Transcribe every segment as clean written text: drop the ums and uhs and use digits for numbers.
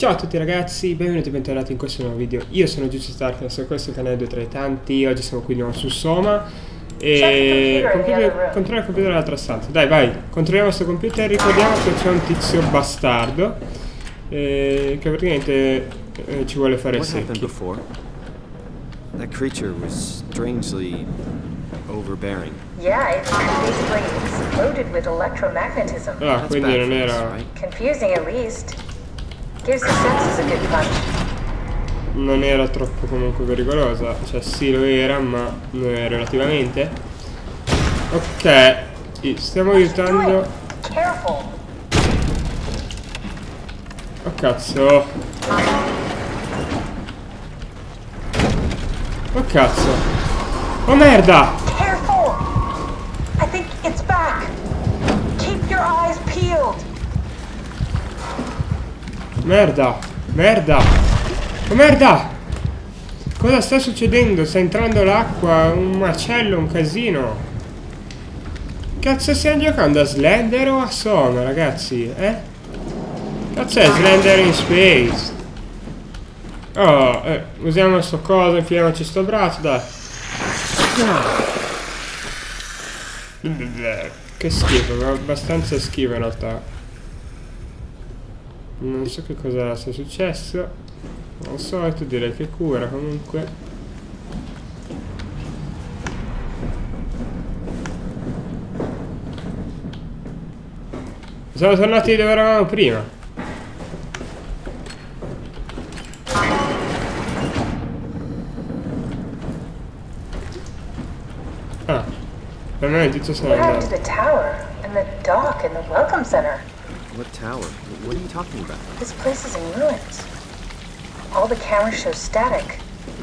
Ciao a tutti ragazzi, benvenuti e bentornati in questo nuovo video. Io sono Giusto Starkness e questo è il canale 2 tra i tanti. Oggi siamo qui di nuovo su Soma e controlliamo il computer dell'altra stanza. Dai, vai, controlliamo questo computer e ricordiamo che c'è un tizio bastardo che praticamente ci vuole fare il secchi. That creature was strangely overbearing. Yeah, it's basically exploded with electromagnetism. Ah, quindi non era... Confusing at least. Gives the senses a good punch. Non era troppo comunque pericolosa. Cioè sì lo era, ma non è relativamente. Ok, stiamo aiutando. Careful. Oh cazzo. Oh cazzo. Oh merda. Careful. I think it's back. Keep your eyes peeled. Merda. Merda. Oh merda. Cosa sta succedendo? Sta entrando l'acqua. Un macello, un casino. Cazzo stiamo giocando a Slender o a Soma ragazzi? Cazzo è Slender in Space? Oh, usiamo sto coso, infiliamoci sto braccio, dai. Che schifo, abbastanza schifo in realtà. Non so che cosa sia successo. Al solito direi che cura comunque. Siamo tornati dove eravamo prima. Ah, per me il tizio se n'è andato. The tower and the dock and the welcome center. What tower? What are you talking about? This place is in ruins. All the cameras show static.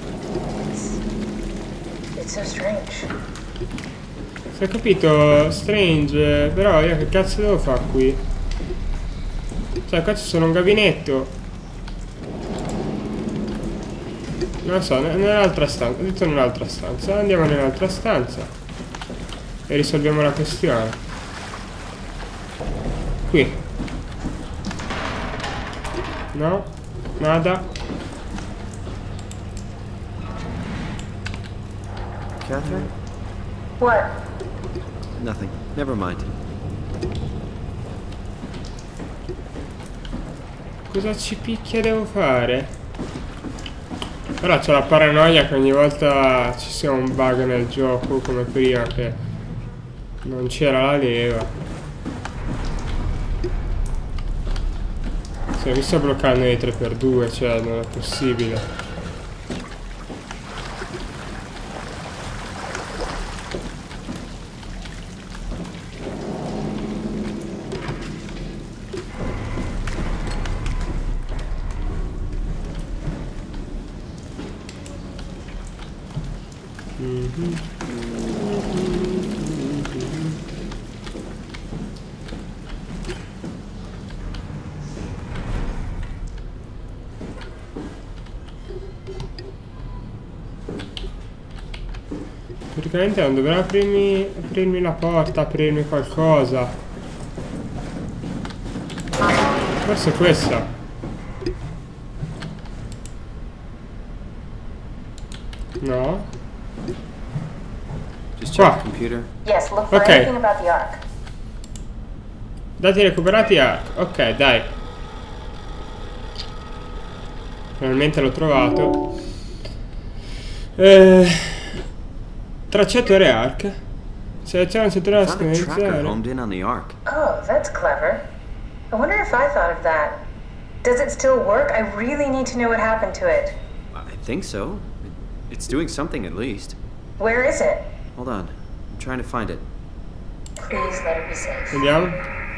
It's so strange. Si è capito, strange, però io che cazzo devo fare qui? Cioè qua ci sono un gabinetto. Non lo so, nell'altra stanza, ho detto nell'altra stanza. Andiamo nell'altra stanza e risolviamo la questione. Qui. No, nada. Catherine? What? Nothing. Never mind. Cosa ci picchia devo fare? Però c'ho la paranoia che ogni volta ci sia un bug nel gioco come prima che non c'era la leva. Mi sto bloccando nei 3x2, cioè non è possibile. Praticamente non dovrà aprirmi la porta, aprirmi qualcosa. Forse questa. No. Just check the computer. Yes, look for anything about the ark. Dati recuperati arc. Ok, dai. Finalmente l'ho trovato. Tracciatore arc. Seleziona il settore da scannerizzare. Oh, that's clever. I wonder if I thought of that. Does it still work? I really need to know what happened to it. I think so. It's doing something at least. Where is it? Hold on. I'm trying to find it. Please let it be safe. Vediamo.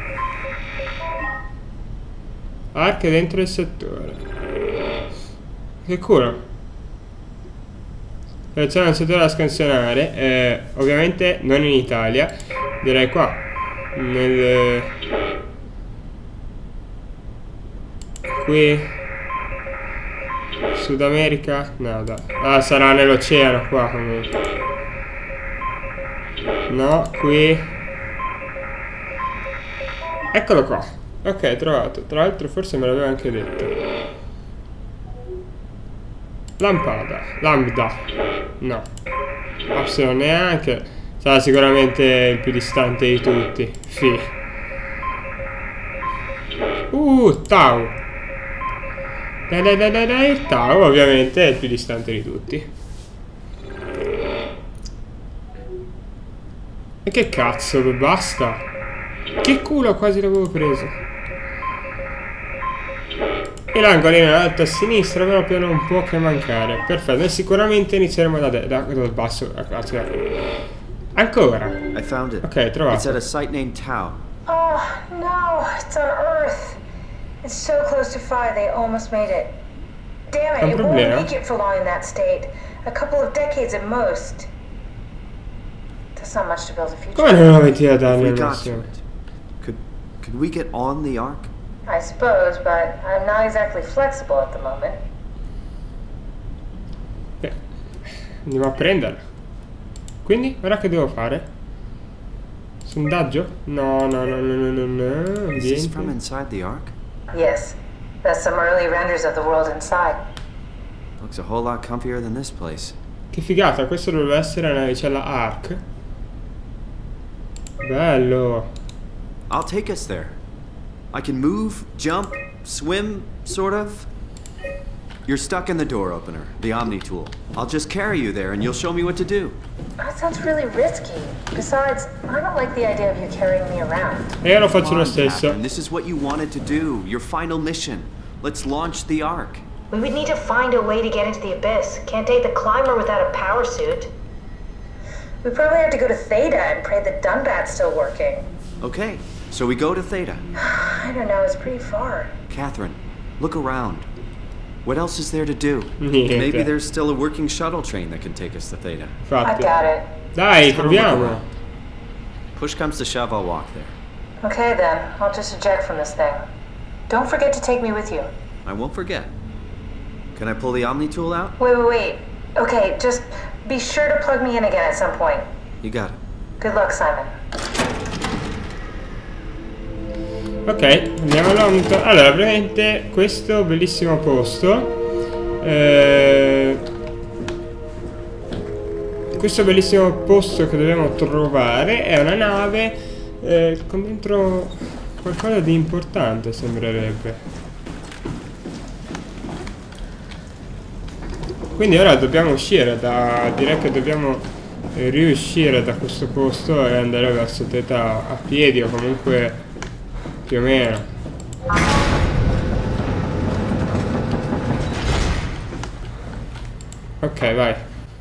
Arc dentro il settore. Che cura. Seleziona il settore da scansionare, ovviamente non in Italia, direi qua, nel... qui, Sud America, nada, ah sarà nell'oceano qua comunque, no, qui, eccolo qua, Ok, trovato. Tra l'altro forse me l'aveva anche detto. Lampada. Lambda. No. Apsilon neanche. Sarà sicuramente il più distante di tutti. Fi. Tau. Dai. Tau ovviamente è il più distante di tutti. E che cazzo, basta. Che culo, quasi l'avevo preso. E l'angolino in alto a sinistra proprio non può che mancare. Perfetto, e sicuramente inizieremo dal basso. Ancora. I found it. Ok, trovato. It's at a site named Tau. Oh, no, it's on Earth. It's so close to 5, they almost made it. Damn it, it won't make it for long in that state. A couple of decades at most. That's not much to build a future. Come non lo metti a danni al We got massimo? to it. Could we get on the Ark? I suppose, but I'm not exactly flexible at the moment. Beh, andiamo a prenderla. Quindi, ora che devo fare? Sondaggio? No. Is this from Ambiente. inside the Ark? Yes, that's some early renders of the world inside. Looks a whole lot comfier than this place. Che figata, questo dovrebbe essere la navicella Ark. Bello. I'll take us there. I can move, jump, swim, sort of. You're stuck in the door opener, the Omni tool. I'll just carry you there and you'll show me what to do. That sounds really risky. Besides, I don't like the idea of you carrying me around. E io lo faccio Come lo on, stesso. Captain, this is what you wanted to do, your final mission. Let's launch the Ark. We would need to find a way to get into the Abyss. Can't take the climber without a power suit. We probably have to go to Theta and pray that Dunbat's still working. Okay, so we go to Theta. I don't know, it's pretty far. Catherine, look around. What else is there to do? Niente. Maybe there's still a working shuttle train that can take us to Theta. I Infatti. doubt it. Dai, Let's have a look proviamo. around. Push comes to shove, I'll walk there. Okay then, I'll just eject from this thing. Don't forget to take me with you. I won't forget. Can I pull the Omni tool out? Wait. Okay, just be sure to plug me in again at some point. You got it. Good luck, Simon. Ok, andiamo all'Omnitor. Allora, praticamente questo bellissimo posto. Questo bellissimo posto che dobbiamo trovare è una nave con dentro qualcosa di importante, sembrerebbe. Quindi ora dobbiamo uscire direi che dobbiamo riuscire da questo posto e andare verso Theta a piedi o comunque più o meno. Ok, vai.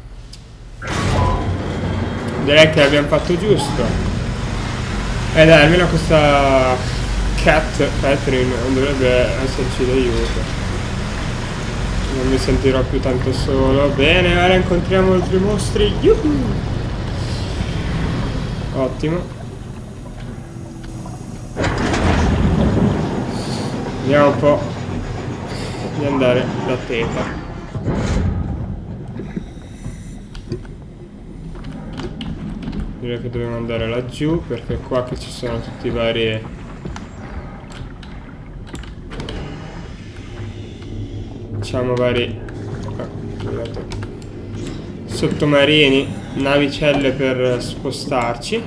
Direi che abbiamo fatto giusto. E dai, almeno questa Catherine non dovrebbe esserci d'aiuto. Non mi sentirò più tanto solo. Bene, ora incontriamo altri mostri. Yuhu! Ottimo. Vediamo un po' di andare da Theta. Direi che dobbiamo andare laggiù perché è qua che ci sono tutti i vari sottomarini, navicelle per spostarci.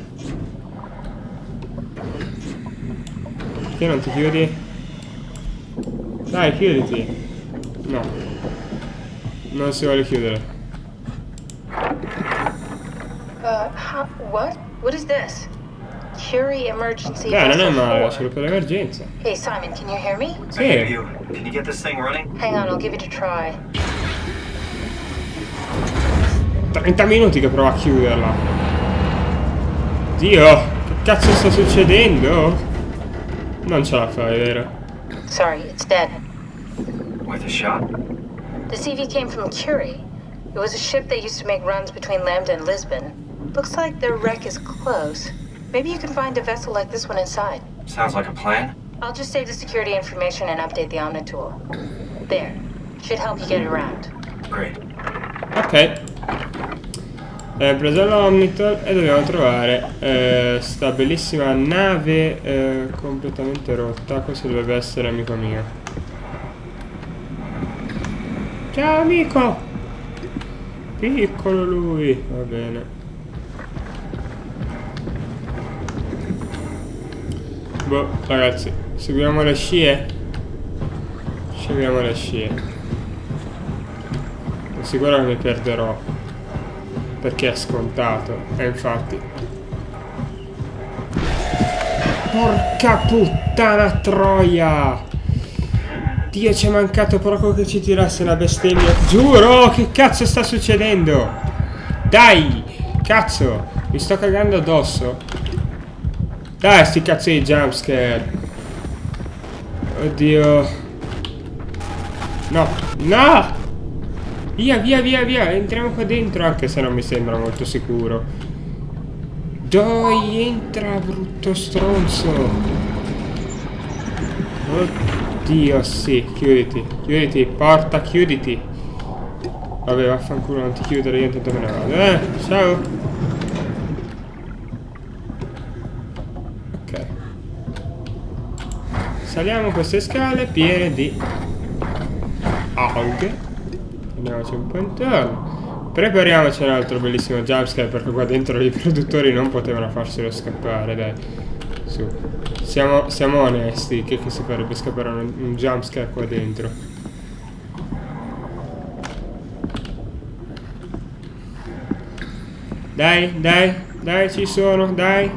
Perché non ti chiudi? Dai, chiuditi. No, non si vuole chiudere. What is this? Curie emergency. Dai, non è vessel male, 4. solo per l'emergenza. Hey Simon, can you hear me? Sì. Can you get this thing running? Hang on, I'll give it a try. 30 minuti che provo a chiuderla. Dio, che cazzo sta succedendo? Non ce la fai, vero? Sorry, it's dead. Worth a shot? The CV came from Curie. It was a ship that used to make runs between Lambda and Lisbon. Looks like their wreck is close. Maybe you can find a vessel like this one inside. Sounds like a plan. I'll just save the security information and update the Omni tool. There. Should help you get around. Great. Ok. Abbiamo preso l'Omnitor e dobbiamo trovare sta bellissima nave completamente rotta. Questo dovrebbe essere amico mio. Ciao amico! Piccolo lui, va bene. Boh, ragazzi, seguiamo le scie. Seguiamo le scie. Sono sicuro che mi perderò. Perché è scontato. E infatti. Porca puttana troia! Dio, ci è mancato proprio che ci tirasse una bestemmia. Giuro, che cazzo sta succedendo? Dai, cazzo, mi sto cagando addosso. Dai, sti cazzo di jumpscare. Oddio. No, no! Via, via, via, via, entriamo qua dentro, anche se non mi sembra molto sicuro. Dai, entra, brutto stronzo. Oddio, sì, chiuditi, chiuditi, porta, chiuditi. Vabbè, vaffanculo, non ti chiudere, io intanto me ne vado. Ciao. Ok. Saliamo queste scale piene di alghe. Andiamoci un po' intorno. Prepariamoci un altro bellissimo jumpscare, perché qua dentro i produttori non potevano farselo scappare, dai. Su. Siamo onesti, che si farebbe scappare un jumpscare qua dentro. Dai, dai, dai, ci sono, dai.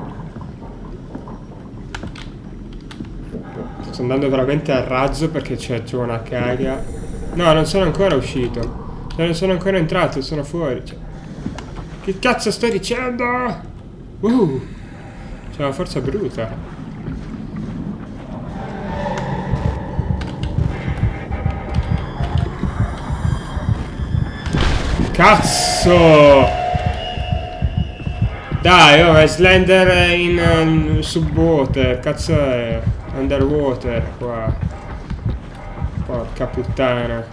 Sto andando veramente a razzo perché c'è una caga. No, non sono ancora uscito. Non sono ancora entrato, sono fuori. Cioè. Che cazzo stai dicendo? C'è una forza bruta. Cazzo! Dai, oh, è Slender in subwater. Cazzo è underwater qua. Porca puttana.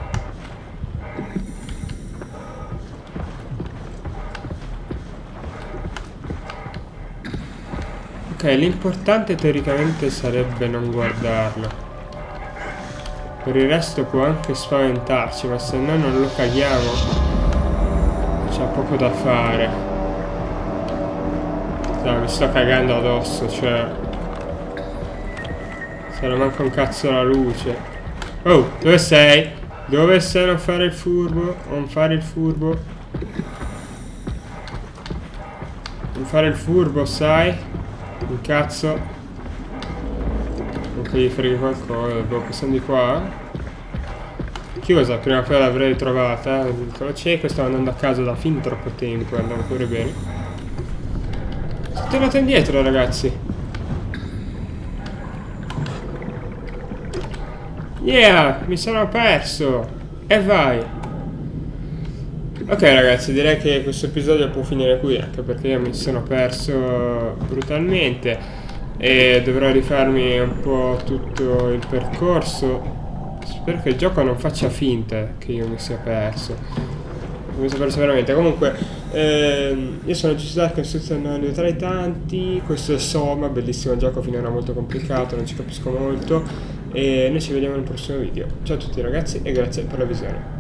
Ok, l'importante teoricamente sarebbe non guardarlo. Per il resto può anche spaventarci, ma se noi non lo caghiamo c'è poco da fare. Dai, mi sto cagando addosso, cioè. Se non manca un cazzo la luce. Oh, dove sei? Dove sei? Non fare il furbo? Non fare il furbo? Non fare il furbo, sai? Un cazzo. Non che gli freghi qualcosa. Boh, passando di qua. Chiusa, prima o poi l'avrei trovata. Il vicolo cieco, stavo andando a casa da fin troppo tempo. Andavo pure bene. Sono tornato indietro, ragazzi. Yeah, mi sono perso. E vai. Ok ragazzi, direi che questo episodio può finire qui, anche perché io mi sono perso brutalmente e dovrò rifarmi un po' tutto il percorso. Spero che il gioco non faccia finta che io mi sia perso. Mi sono perso veramente. Comunque io sono Giuseppe, che sto andando tra i tanti. Questo è Soma, bellissimo gioco, finora molto complicato, non ci capisco molto. E noi ci vediamo nel prossimo video. Ciao a tutti ragazzi e grazie per la visione.